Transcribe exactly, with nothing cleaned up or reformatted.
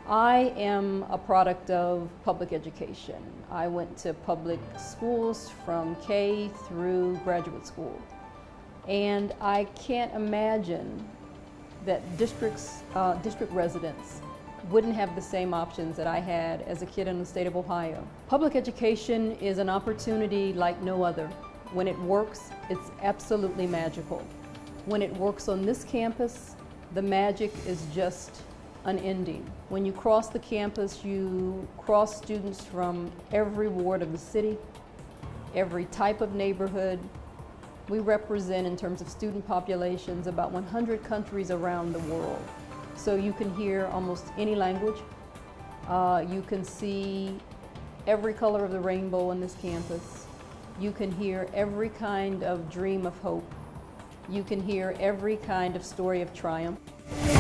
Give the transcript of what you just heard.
I am a product of public education. I went to public schools from K through graduate school. And I can't imagine that districts, uh, district residents wouldn't have the same options that I had as a kid in the state of Ohio. Public education is an opportunity like no other. When it works, it's absolutely magical. When it works on this campus, the magic is just unending. When you cross the campus, you cross students from every ward of the city, every type of neighborhood. We represent, in terms of student populations, about one hundred countries around the world. So you can hear almost any language. Uh, you can see every color of the rainbow on this campus. You can hear every kind of dream of hope. You can hear every kind of story of triumph.